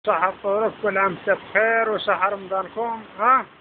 صح الطرق، كل عام وانتم بخير وصح رمضانكم. ها